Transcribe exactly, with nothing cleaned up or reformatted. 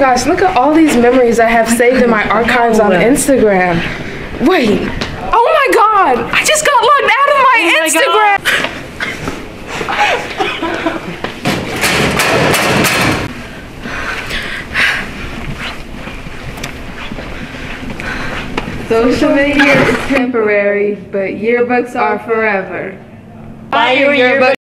Gosh, look at all these memories I have saved in my archives on Instagram. Wait. Oh my God. I just got logged out of my oh Instagram. Social media is temporary, but yearbooks are forever. Buy your yearbook.